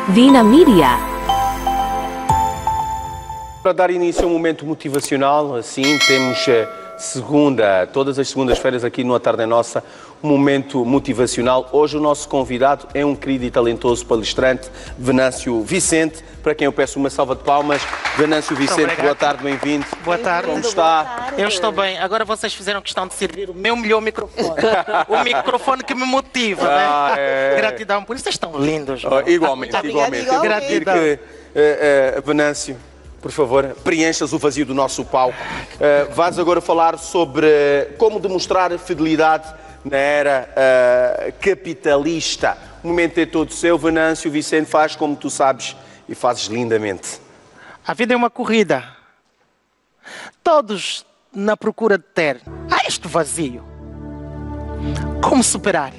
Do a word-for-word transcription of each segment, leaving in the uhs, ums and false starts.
Vina Media. Para dar início a um momento motivacional, assim, temos segunda, todas as segundas-feiras aqui no A Tarde é Nossa, um momento motivacional. Hoje o nosso convidado é um querido e talentoso palestrante, Venâncio Vicente, para quem eu peço uma salva de palmas. Venâncio Vicente, boa tarde, bem-vindo. Boa tarde. Como está? Eu estou bem. Agora vocês fizeram questão de servir o meu melhor microfone. O microfone que me motiva, Ah, né? é. Gratidão. Por isso vocês estão lindos. Oh, igualmente, igualmente. Eu vou pedir que, uh, uh, Venâncio, por favor, preenchas o vazio do nosso palco. Uh, vais agora falar sobre uh, como demonstrar fidelidade na era uh, capitalista. O momento é todo seu, Venâncio Vicente, faz como tu sabes e fazes lindamente. A vida é uma corrida. Todos na procura de ter. Há este vazio. Como superar?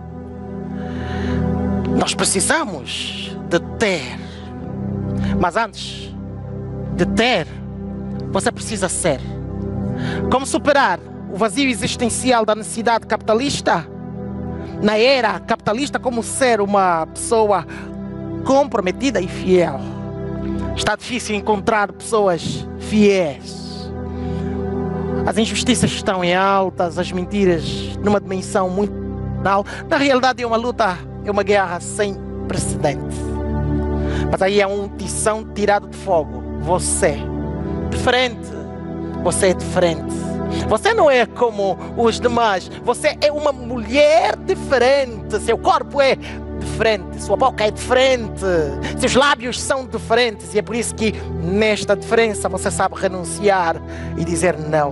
Nós precisamos de ter. Mas antes de ter, você precisa ser. Como superar o vazio existencial da necessidade capitalista? Na era capitalista, como ser uma pessoa comprometida e fiel. Está difícil encontrar pessoas fiéis. As injustiças estão em altas, as mentiras numa dimensão muito alta. Na realidade é uma luta, é uma guerra sem precedentes. Mas aí é um tição tirado de fogo. Você, diferente, você é diferente. Você não é como os demais. Você é uma mulher diferente. Seu corpo é diferente. Sua boca é diferente. Seus lábios são diferentes. E é por isso que nesta diferença você sabe renunciar e dizer não.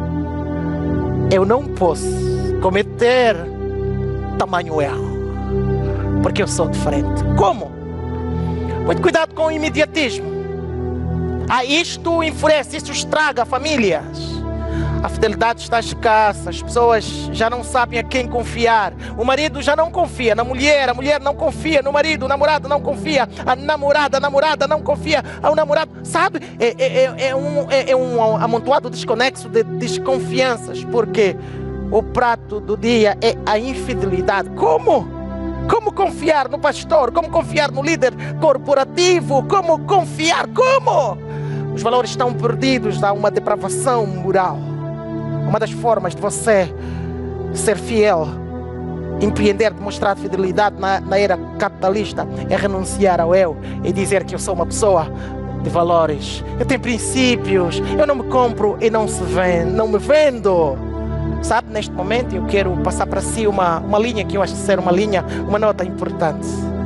Eu não posso cometer tamanho erro. Porque eu sou diferente. Como? Muito cuidado com o imediatismo. Ah, isto enfurece, isto estraga famílias. A fidelidade está escassa, as pessoas já não sabem a quem confiar. O marido já não confia na mulher, a mulher não confia no marido, o namorado não confia, a namorada, a namorada não confia ao namorado. Sabe, é, é, é, um, é, é um amontoado desconexo de desconfianças, porque o prato do dia é a infidelidade. Como? Como confiar no pastor? Como confiar no líder corporativo? Como confiar? Como? Os valores estão perdidos, há uma depravação moral. Uma das formas de você ser fiel, empreender, demonstrar fidelidade na, na era capitalista é renunciar ao eu e dizer que eu sou uma pessoa de valores. Eu tenho princípios, eu não me compro e não, se vendo, não me vendo. Sabe, neste momento eu quero passar para si uma, uma linha que eu acho ser uma linha, uma nota importante.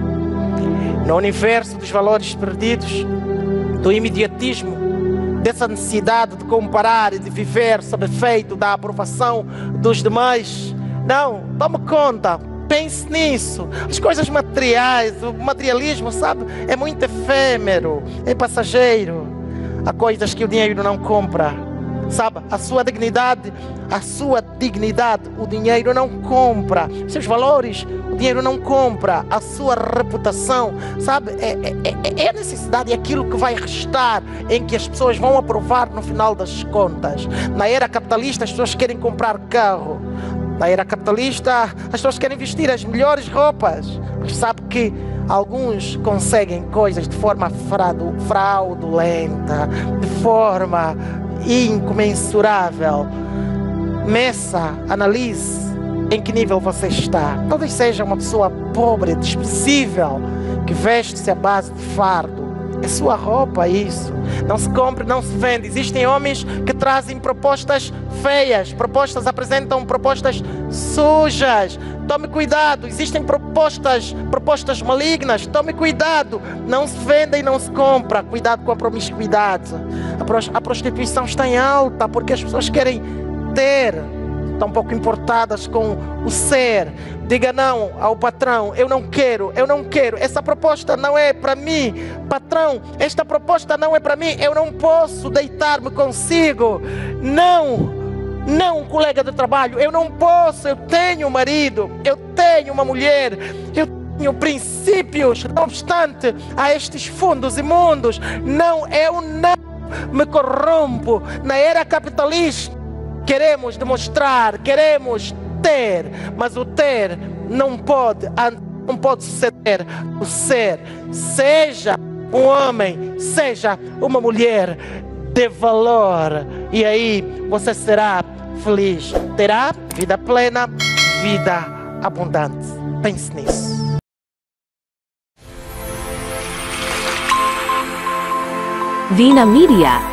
No universo dos valores perdidos, do imediatismo, dessa necessidade de comparar e de viver sob efeito da aprovação dos demais. Não, tome conta, pense nisso. As coisas materiais, o materialismo, sabe, é muito efêmero, é passageiro. Há coisas que o dinheiro não compra. Sabe, a sua dignidade, a sua dignidade, o dinheiro não compra. Seus valores, o dinheiro não compra. A sua reputação, sabe, é, é, é a necessidade, é aquilo que vai restar, em que as pessoas vão aprovar no final das contas. Na era capitalista, as pessoas querem comprar carro. Na era capitalista, as pessoas querem vestir as melhores roupas. Mas sabe que alguns conseguem coisas de forma fraudulenta, de forma incomensurável. Meça, analise em que nível você está. Talvez seja uma pessoa pobre, desprezível, que veste-se à base de fardo. É sua roupa isso. Não se compra, não se vende. Existem homens que trazem propostas feias, propostas, apresentam propostas sujas. Tome cuidado, existem propostas, propostas malignas. Tome cuidado, não se vende e não se compra. Cuidado com a promiscuidade. A prostituição está em alta porque as pessoas querem ter, estão um pouco importadas com o ser. Diga não ao patrão, eu não quero, eu não quero, essa proposta não é para mim. Patrão, esta proposta não é para mim, eu não posso deitar-me consigo. Não, não, colega de trabalho, eu não posso, eu tenho um marido, eu tenho uma mulher, eu tenho princípios, não obstante a estes fundos imundos. Não, eu não me corrompo. Na era capitalista queremos demonstrar, queremos ter, mas o ter não pode andar não pode suceder o ser. Seja um homem, seja uma mulher de valor. E aí você será feliz. Terá vida plena, vida abundante. Pense nisso. Vina Media.